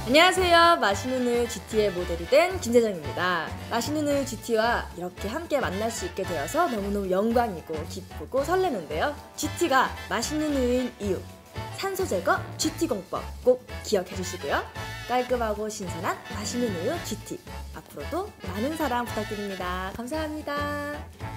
안녕하세요. 맛있는 우유 GT의 모델이 된 김재정입니다. 맛있는 우유 GT와 이렇게 함께 만날 수 있게 되어서 너무너무 영광이고 기쁘고 설레는데요. GT가 맛있는 우유인 이유, 산소 제거 GT공법 꼭 기억해 주시고요. 깔끔하고 신선한 맛있는 우유 GT, 앞으로도 많은 사랑 부탁드립니다. 감사합니다.